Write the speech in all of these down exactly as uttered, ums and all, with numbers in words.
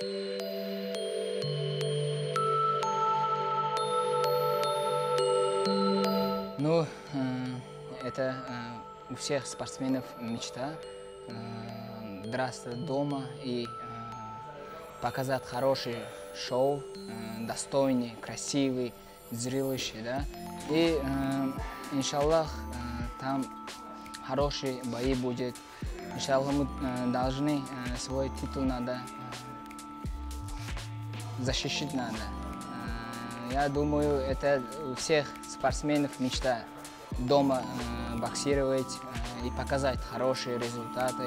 Ну, это у всех спортсменов мечта – драться дома и показать хороший шоу, достойный, красивый, зрелище, да. И, иншаллах, там хорошие бои будет. Иншаллах, мы должны свой титул надо защищать надо. Я думаю, это у всех спортсменов мечта дома э, боксировать э, и показать хорошие результаты.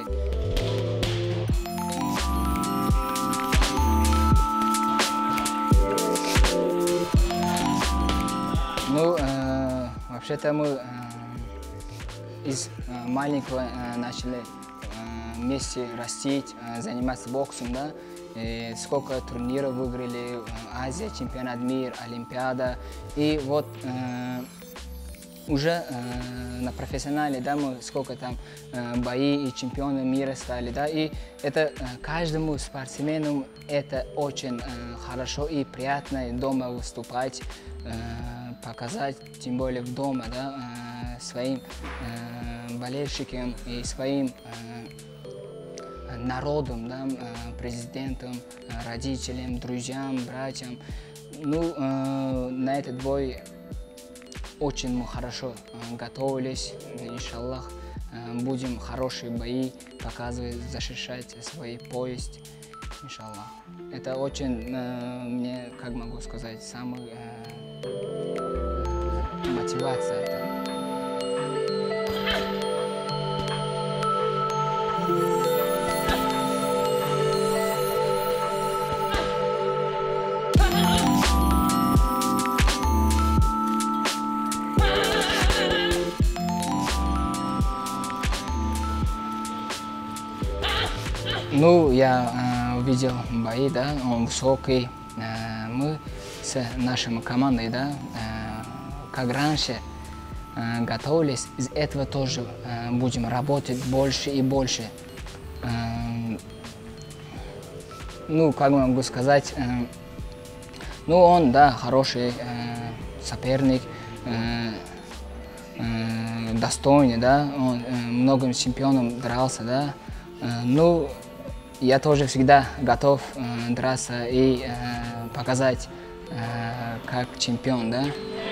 Ну, э, вообще-то мы э, из э, маленького э, начали э, вместе растить, э, заниматься боксом, да. И сколько турниров выиграли, Азия, чемпионат мира, Олимпиада. И вот э, уже э, на профессионале, да, мы сколько там э, бои и чемпионы мира стали, да. И это э, каждому спортсмену это очень э, хорошо и приятно дома выступать, э, показать, тем более в дома, да, э, своим э, болельщикам и своим э, народом, да, президентом, родителям, друзьям, братьям. Ну, э, на этот бой очень мы хорошо э, готовились. Иншаллах, э, будем хорошие бои показывать, защищать свой пояс. Иншаллах. Это очень, э, мне, как могу сказать, самая э, мотивация. Это. Ну, я э, увидел бои, да, он высокий. Э, мы с нашей командой, да, э, как раньше э, готовились, из этого тоже э, будем работать больше и больше. Э, ну, как могу сказать, э, ну, он, да, хороший э, соперник, э, э, достойный, да, он э, многим чемпионам дрался, да. Э, ну, я тоже всегда готов э, драться и э, показать э, как чемпион, да.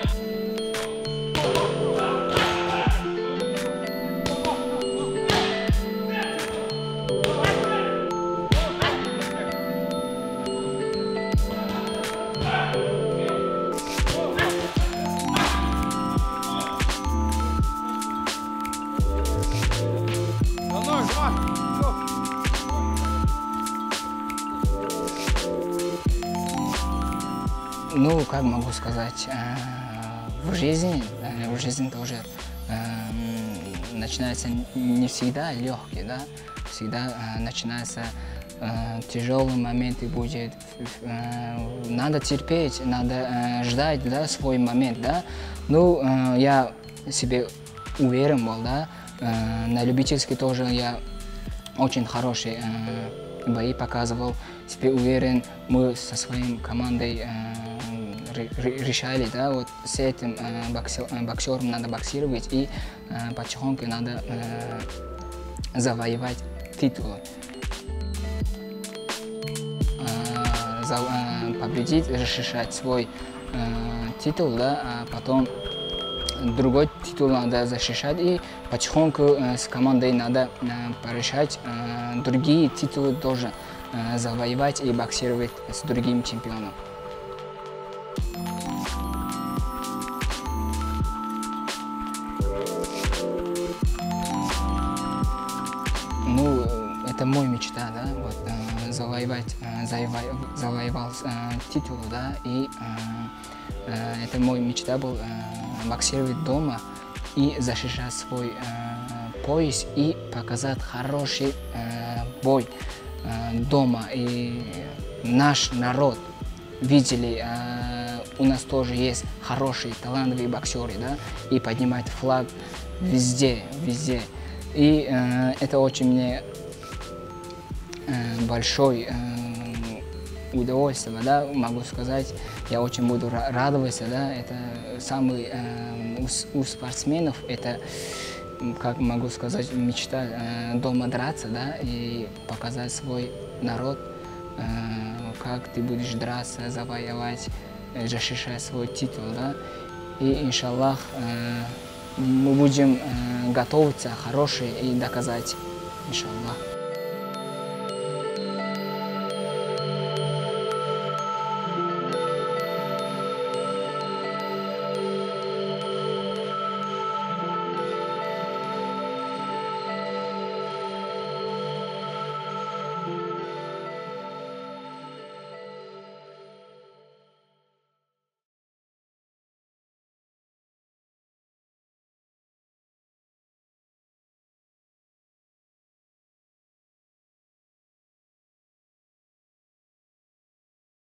Ну, как могу сказать, э, в жизни, э, в жизни тоже э, начинается не всегда легкий, да, всегда э, начинается э, тяжелый момент и будет, э, надо терпеть, надо э, ждать, да, свой момент, да. Ну, э, я себе уверен был, да, э, на любительский тоже я очень хорошие э, бои показывал, себе уверен, мы со своей командой э, решали, да, вот с этим э, боксер, э, боксером надо боксировать и э, потихоньку надо э, завоевать титул. Э, за, э, победить, защищать свой э, титул, да, а потом другой титул надо защищать и потихоньку э, с командой надо э, порешать э, другие титулы тоже э, завоевать и боксировать с другим чемпионом. Ну, это мой мечта, да, вот, э, завоевать, э, завоевал, завоевал э, титул, да, и э, э, это мой мечта был э, боксировать дома и защищать свой э, пояс и показать хороший э, бой э, дома. И наш народ видели, э, у нас тоже есть хорошие, талантливые боксеры, да, и поднимать флаг везде, везде. И э, это очень мне э, большой э, удовольствие, да, могу сказать, я очень буду радоваться, да, это самый э, у, у спортсменов, это, как могу сказать, мечта э, дома драться, да, и показать свой народ, э, как ты будешь драться, завоевать, э, защищать свой титул, да, и, иншаллах, э, мы будем э, готовиться хорошие и доказать, иншаллах.